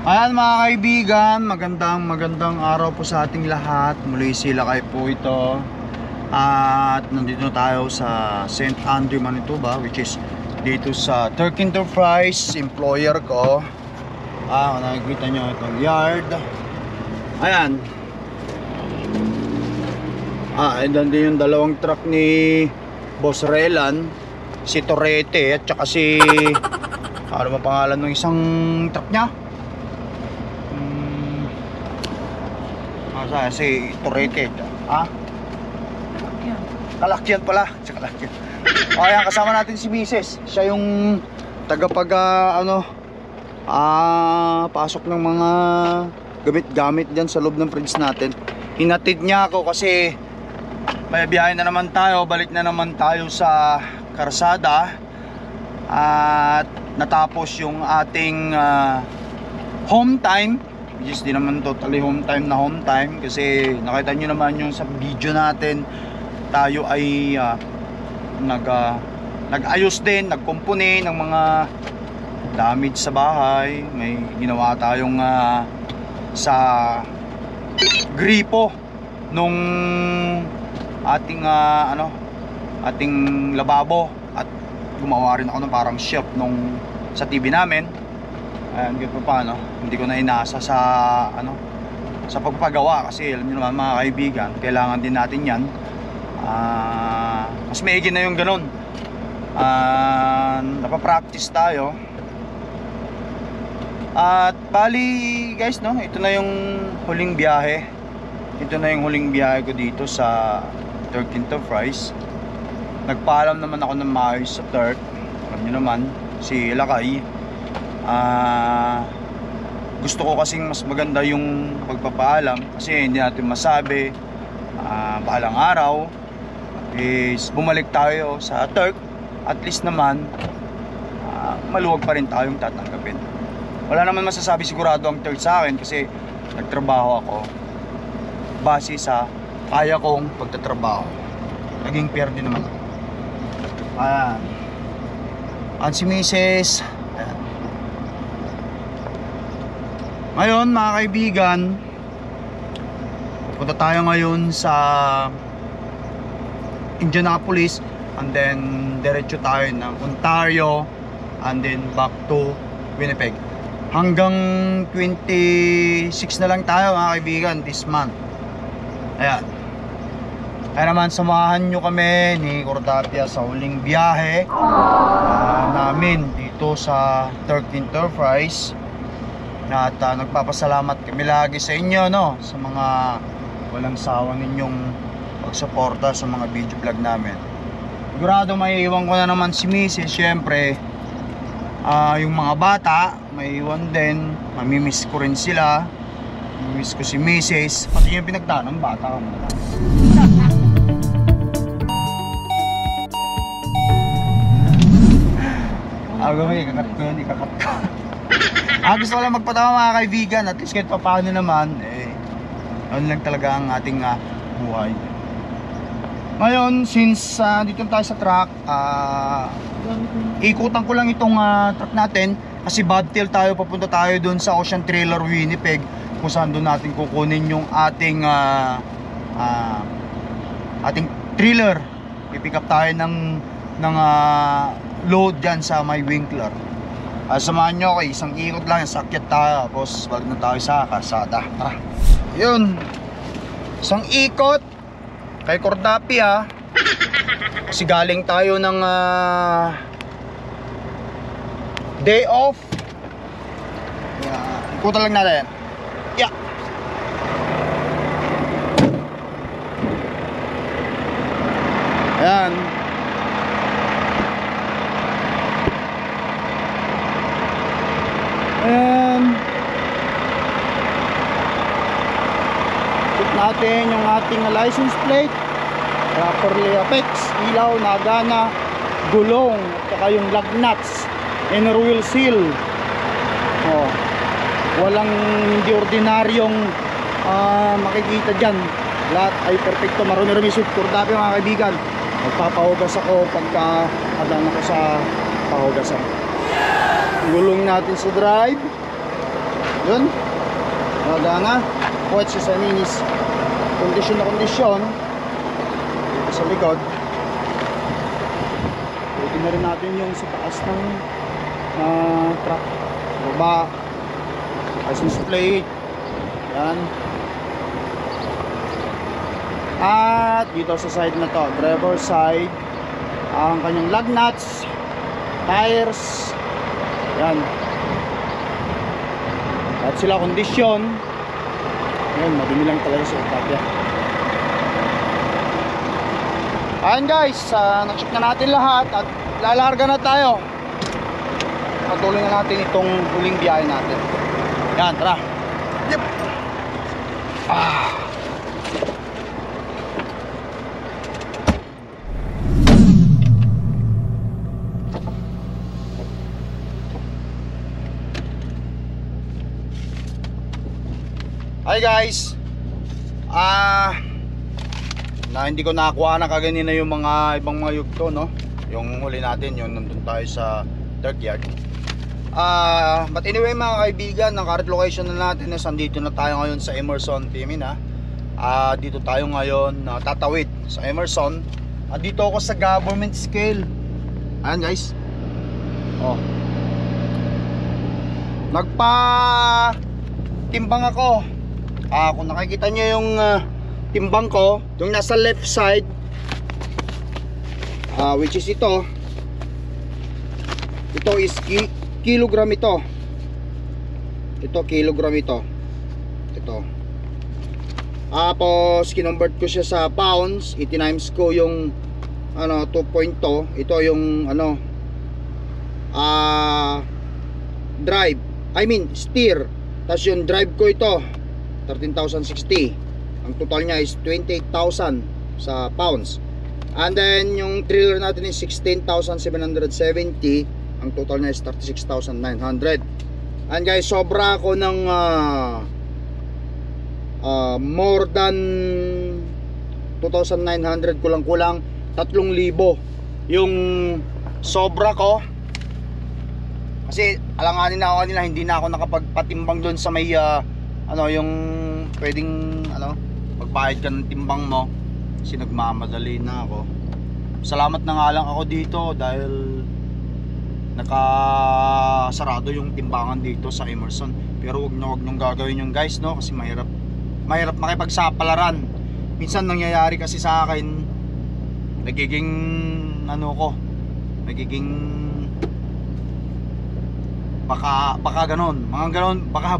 Ayan mga kaibigan, magandang araw po sa ating lahat. Muli sila kayo po ito. At nandito tayo sa St. Andrew, Manitoba, which is dito sa Turk Enterprise, employer ko. Nakikita nyo itong yard. Ayan. Ayan din yung dalawang truck ni Boss Relan, si Torete at saka si ano ba pangalan ng isang truck niya? Si Torete. Kalakyan pala. Sa Kalakyan. Ayan, kasama natin si Mrs. Siya yung tagapag pasok ng mga gamit-gamit dyan sa loob ng fridge natin. Hinatid niya ako kasi may biyahe na naman tayo. Balik na naman tayo sa karsada. At natapos yung ating home time, which is di naman totally home time kasi nakita nyo naman yung sa video natin, tayo ay nag-ayos din, nagkumpuni ng mga damage sa bahay. May ginawa tayong sa gripo nung ating ating lababo, at gumawa rin ako ng parang shelf nung sa TV namin. Ayan, ganito pa, hindi ko na inasa sa sa pagpagawa kasi alam niyo naman mga kaibigan, kailangan din natin yan. Mas maigi na yung ganun. Napapractice tayo. At bali guys, ito na yung huling biyahe. Ito na yung huling biyahe ko dito sa Turk Enterprise. Nagpaalam naman ako ng maayos sa Turk. Alam niyo naman, si Lakay. Gusto ko kasing mas maganda yung pagpapaalam kasi hindi natin masabi balang araw is bumalik tayo sa Turk, at least naman maluwag pa rin tayong tatanggapin. Wala naman masasabi sigurado ang Turk sa akin kasi nagtrabaho ako base sa kaya kong pagtatrabaho. Naging fair din naman ako. Ayan si Mrs. Ngayon mga kaibigan, pupunta tayo ngayon sa Indianapolis, and then diretso tayo ng Ontario, and then back to Winnipeg. Hanggang 26 na lang tayo mga kaibigan this month. Ayan. Kaya naman samahan nyo kami ni Cordapia sa huling biyahe namin dito sa Turk Enterprise. At nagpapasalamat kami lagi sa inyo, sa mga walang sawa ninyong pagsuporta sa mga video vlog namin. Sigurado may iwan ko na naman si Mrs. Siyempre yung mga bata may iwan din. Mamimiss ko rin sila. Mamimiss ko si Mrs. Pati yung pinagtanong bata ka muna. Ikakat ko yun, ikakat ko. Gusto ko lang magpatawa mga kaibigan, at least kahit paano naman ano lang talaga ang ating buhay. Ngayon, since dito tayo sa truck, ikutan ko lang itong truck natin kasi bobtail tayo, papunta tayo dun sa Ocean Trailer Winnipeg, kung saan doon natin kukunin yung ating ating trailer. I-pick up tayo ng load dyan sa may Winkler. Samahan nyo ako, isang ikot lang, sakit tayo, tapos balik na tayo sa karsada. Yun, isang ikot kay Cordapia kasi galing tayo ng day off. Ikutan lang natin. Ayan. Check natin yung ating license plate, properly affixed, ilaw, nagana, gulong, saka yung lug nuts, inner wheel seal. Walang hindi ordinaryong makikita dyan. Lahat ay perfecto. Marumi-rumi suit Cordapia mga kaibigan. Magpapahugas ako pagka adan ako sa pahugasan. Gulong natin sa drive. Yun, magana. Puwet siya sa minis. Kondisyon na kondisyon. Dito sa likod. Pwede na rin natin yung sa taas ng truck. Baba. License plate. Yan. At dito sa side na to, driver side, ang kanyang lug nuts, tires. Yan. At sila kondisyon. Yan, madumi lang talaga sa Octavia. Ayan guys, na-check na natin lahat at lalarga na tayo. Patuloy na natin itong huling biyahe natin. Yan, tara. Yep. Hi guys. Na hindi ko nakuha na kaganina yung mga ibang mga yugto, no? Yung huli natin, yung nandun tayo sa dirt yard. But anyway mga kaibigan, ang current location na natin is andito na tayo ngayon sa Emerson, Pimina. Dito tayo ngayon tatawid sa Emerson. Dito ako sa government scale. Ayan guys. Oh. Timbang ako. Kung nakikita nyo yung timbang ko, yung nasa left side, which is ito is kilogram ito. Kilogram ito. Tapos kinonvert ko siya sa pounds, i-times ko yung 2.2. Ito yung steer. Tapos yung drive ko ito 13,060. Ang total niya is 28,000 sa pounds. And then yung trailer natin is 16,770. Ang total niya is 36,900. And guys, sobra ako ng more than 2,900, kulang-kulang 3,000 yung sobra ko. Kasi alanganin na ako kanila, hindi na ako nakapagpatimbang doon sa may yung pwedeng magbayad ka ng timbang mo, kasi nagmamadali na ako. Salamat na nga lang ako dito dahil nakasarado yung timbangan dito sa Emerson. Pero wag nyo gagawin yung guys, no? Kasi mahirap makipagsapalaran. Minsan nangyayari kasi sa akin, nagiging baka ganon, mga ganon, baka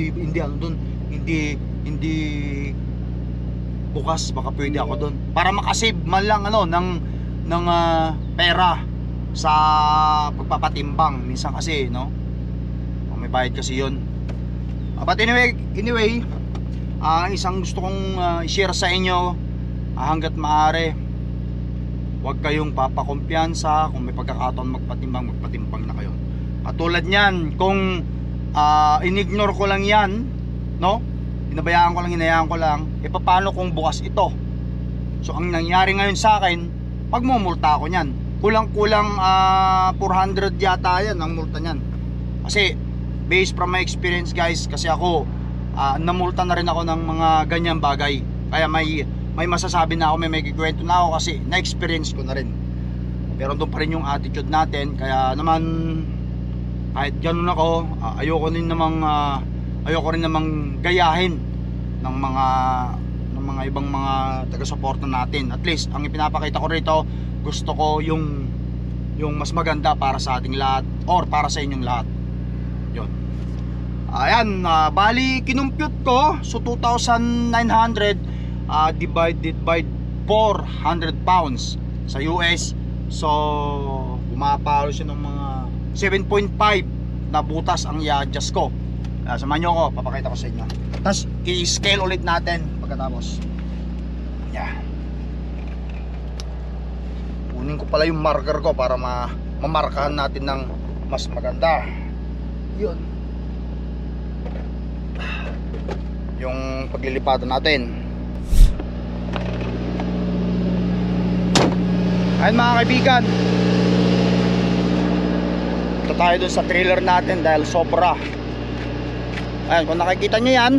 hindi bukas, baka pwede ako doon para makasave man lang ng pera sa pagpapatimbang. Minsan kasi may bayad kasi yun. But anyway, isang gusto kong i-share sa inyo, hanggat maaari, huwag kayong papakumpiyansa. Kung may pagkakataon magpatimbang na kayo. Katulad niyan, kung inignore ko lang yan, hinayaan ko lang, paano kung bukas ito? So ang nangyari ngayon sa akin, pagmumulta ako niyan, kulang-kulang 400 yata yan ang multa niyan. Kasi based from my experience guys, kasi ako namulta na rin ako ng mga ganyang bagay. Kaya may masasabi na ako, may kikwento na ako kasi na-experience ko na rin. Pero doon pa rin yung attitude natin. Kaya naman, kahit ganun ako, ayoko rin namang gayahin ng mga ibang mga taga-suporta natin. At least ang ipinapakita ko rito, gusto ko yung mas maganda para sa ating lahat or para sa inyong lahat. Yun. Ayan, bali kinumpute ko, so 2,900 divided by 400 pounds sa US. So bumapalo siya ng mga 7.5 na butas ang i-adjust ko. Samahan nyo ako, papakita ko sa inyo. Tapos i-scale ulit natin pagkatapos. Yeah. Kunin ko pala yung marker ko para mamarkahan natin ng mas maganda. Yun. Yung paglilipatan natin. Ayun mga kaibigan, ito tayo dun sa trailer natin dahil sobra Ayan, kung nakikita nyo yan,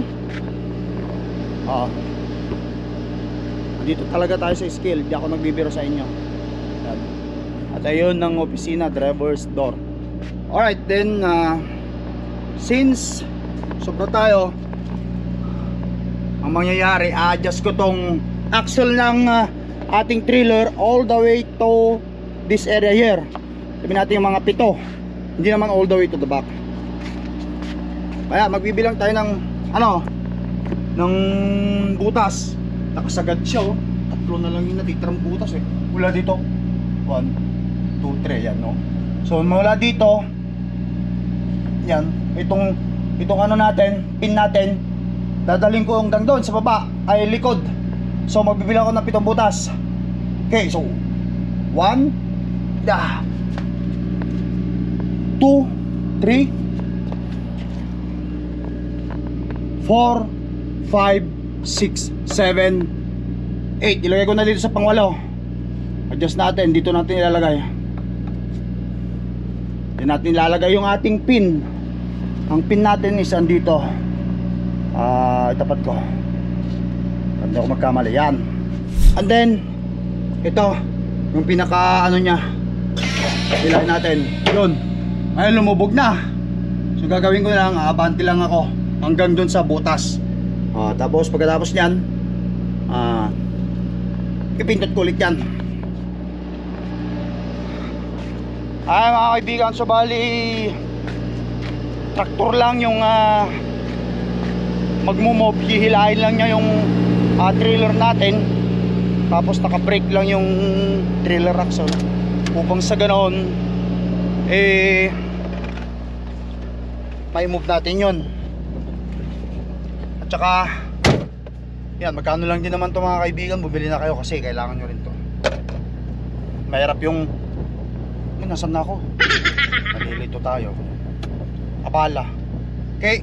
dito talaga tayo sa scale. Di ako nagbibiro sa inyo. Ayan. At ayun ng opisina, driver's door. Alright, then since sobra tayo, ang mangyayari, adjust ko tong axle ng ating trailer all the way to this area here. Sabihin natin yung mga 7, hindi naman all the way to the back. Kaya magbibilang tayo ng ng butas. Nakasagad siya, 3 na lang yung natitirang butas eh. Mula dito 1, 2, 3, yan, no? So mula dito, yan, itong natin, pin natin, dadaling ko hanggang doon sa baba ay likod. So magbibilang ako ng 7 butas. Okay, so 1, 2, 3, 4, 5, 6, 7, 8. Ilagay ko na dito sa pang-8. Adjust natin, dito natin ilalagay. Dito natin ilalagay yung ating pin. Ang pin natin is andito. Itapat ko. Hindi ako magkamali. Yan. And then ito, yung pinaka niya. Ilahin natin. Yun. Ayun, lumubog na. So gagawin ko na lang, abanti lang ako hanggang dun sa butas. Tapos pagkatapos nyan, ipindot ko ulit yan. Ay mga kaibigan, so bali traktor lang yung magmo-move, hihilahin lang niya yung trailer natin. Tapos naka-brake lang yung trailer axle upang sa ganoon may move natin yun. At saka yan, magkano lang din naman to mga kaibigan. Bumili na kayo kasi kailangan nyo rin to. Mahirap yung nasan na ako? Nalilito tayo. Apala. Okay.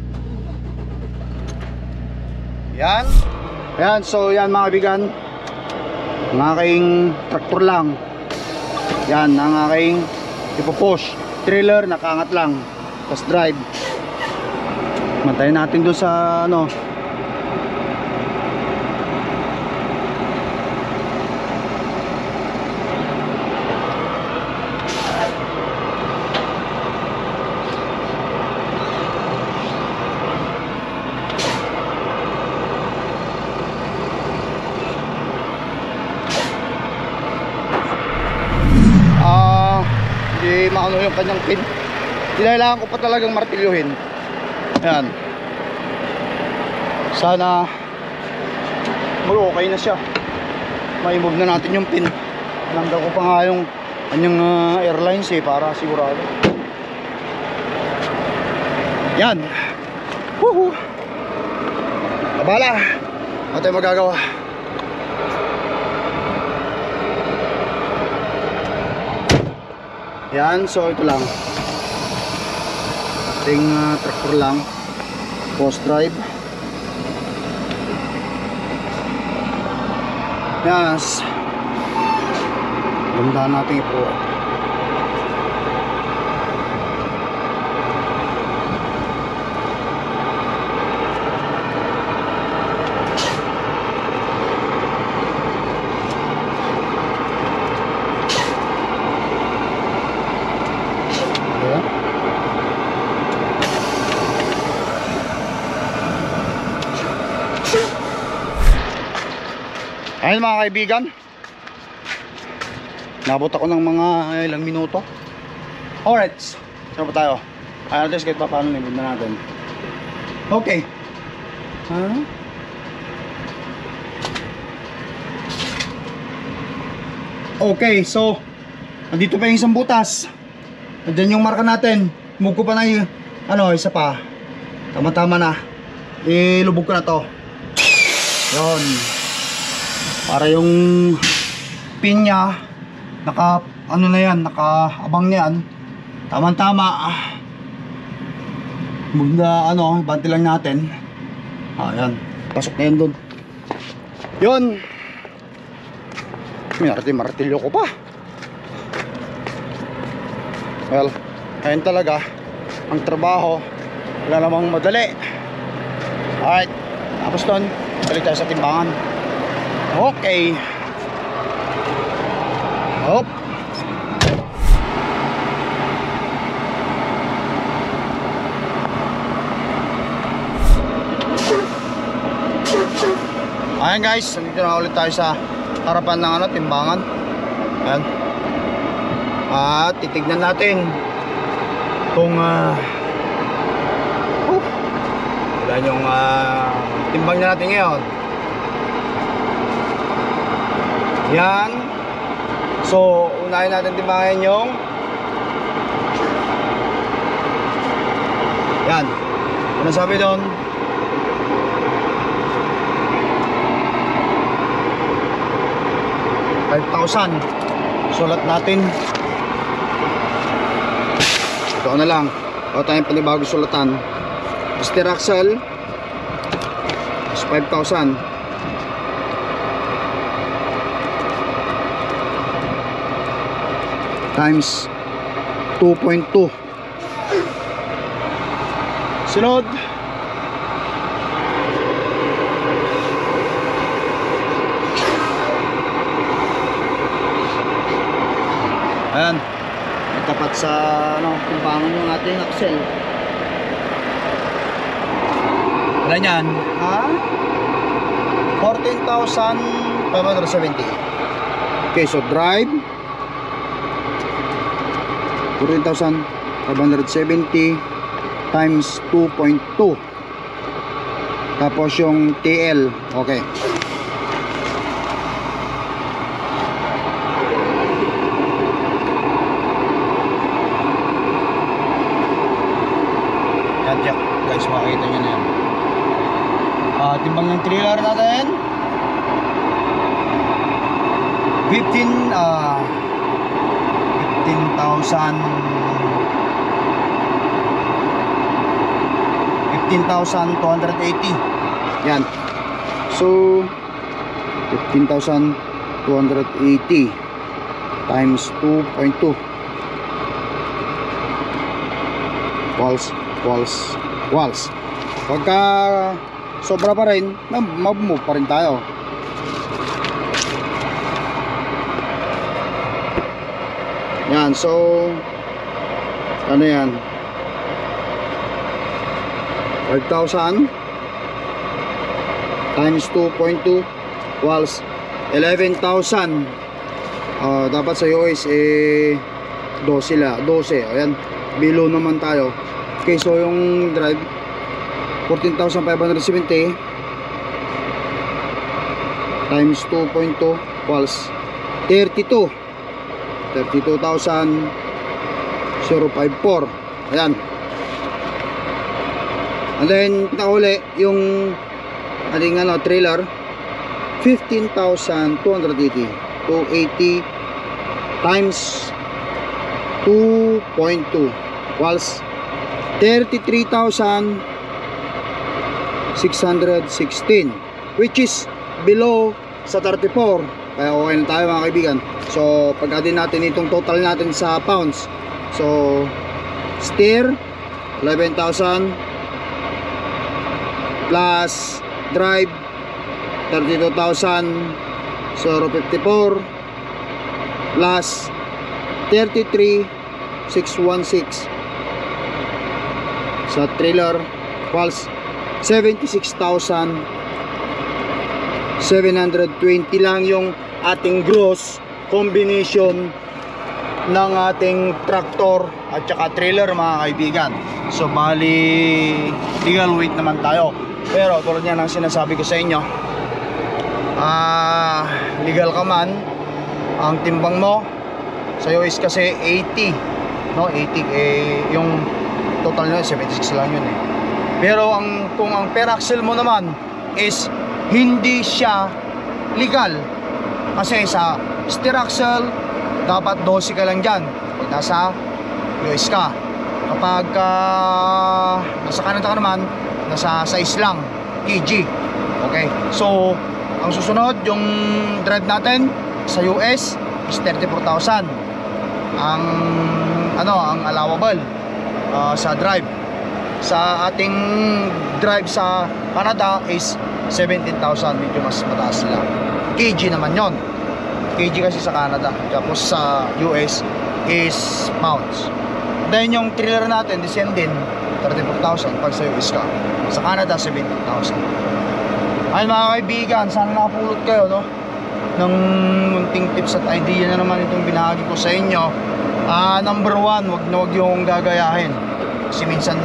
Yan. Yan, so yan mga kaibigan, ang aking traktor lang. Yan, ang aking ipopush. Trailer, nakaangat lang. Tapos drive. Mantayin natin doon sa hindi maano yung kanyang pin. Kailangan ko pa talagang martilyuhin. Ayan. Sana mag-okay na siya. May-move na natin yung pin. Nanggal ko pa nga yung kanyang airlines para sigurado. Yan. Woohoo! Abala. Ano tayo magagawa? Yan, so ito lang. Ating traktor lang. Post drive. Yes. Ganda natin ito. Ayun mga kaibigan, nabot ako ng mga ilang minuto. Alright, saan pa tayo? Ayun natin kahit pa paano nilid na natin. Okay. Okay, so nandito pa yung isang butas. Nandiyan yung marka natin. Move ko pa na yung isa pa. Tama-tama na. Ilubog ko na to. Yun. Para yung pin niya na yan, nakaabang niyan. Tama-tama. Bunda banti lang natin. Ayan, pasok na yun doon. Yun. Martilyo ko pa. Well, ayun talaga ang trabaho Wala namang madali. Alright, tapos doon balik tayo sa timbangan. Okay. Hop. Ayan guys, nandito na ulit tayo sa harapan ng timbangan. Ayan. At titignan natin kung ilan yung timbang na natin ngayon. Yan. So, unahin natin timbangan yung yan. Ano sabi doon? 5,000. Sulat natin. Ito na lang. O tayong panibagong sulatan. Steer axle is 5,000. Times 2.2. Sunod. Ayan, tapat sa timbangan yung ating axle. Wala yan, ha? 14,570. Okay, so drive 14,570 times 2.2. Tapos yung TL, okay. Guys, makikita nyo na yan. Timbang yung trailer natin 15,280. Yan. So 15,280 times 2.2 walls. Pagka sobra pa rin, mag-move pa rin tayo. Yan, so ano yan, 5,000 times 2.2 walls, 11,000. Dapat sa US 12 la, 12. Ayan, below naman tayo. Okay, so yung drive 14,570 times 2.2 walls, 32,054. Ayan. And then nakahuli yung ating trailer 15,280 times 2.2 walls, 33,616, which is below sa 34. Kaya okay na tayo mga kaibigan. So pagka din natin itong total natin sa pounds, so steer 11,000 plus drive 32,054 plus 33,616 sa trailer walls, 76,720 lang yung ating gross combination ng ating tractor at saka trailer mga kaibigan. So bali legal weight naman tayo, pero tulad yan ang sinasabi ko sa inyo, legal ka man, ang timbang mo sa US kasi 80, no? 80, yung total nyo 76 lang yun eh. Pero kung ang per axle mo naman is hindi siya legal, kasi sa steer axle dapat 12 ka lang dyan, nasa US ka. Kapag nasa Canada ka naman, nasa size lang, kg. Okay, so ang susunod yung drive natin sa US is 34,000 ang allowable sa drive. sa ating drive sa Canada is 17,000, medyo mas mataas sila. kg naman yon, kg kasi sa Canada, tapos sa US is pounds. Then yung trailer natin, the same din, 34,000 pag sa US ka. Sa Canada, 17,000. Ay mga kaibigan, sana napulot kayo, no, ng munting tips at idea na naman itong binahagi ko sa inyo. Number 1, wag yung gagayahin. Kasi minsan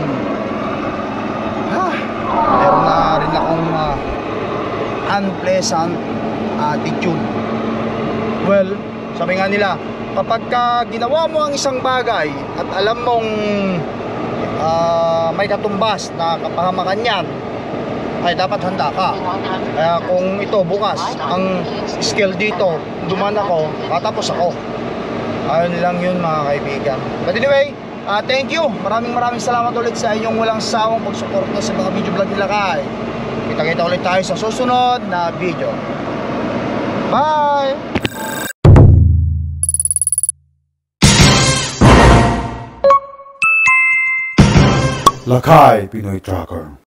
meron na rin akong unpleasant attitude. Well, sabi nga nila, kapag ginawa mo ang isang bagay at alam mong may katumbas na kapahamakan yan, ay dapat handa ka. Kaya kung ito bukas ang skill dito, duman ako, tatapos ako. Ayun lang yun mga kaibigan. But anyway, thank you. Maraming salamat ulit sa inyong walang sawang pagsuporta sa mga video vlog nila Kai. Kita-kita ulit tayo sa susunod na video. Bye! Lakay Pinoy Tracker.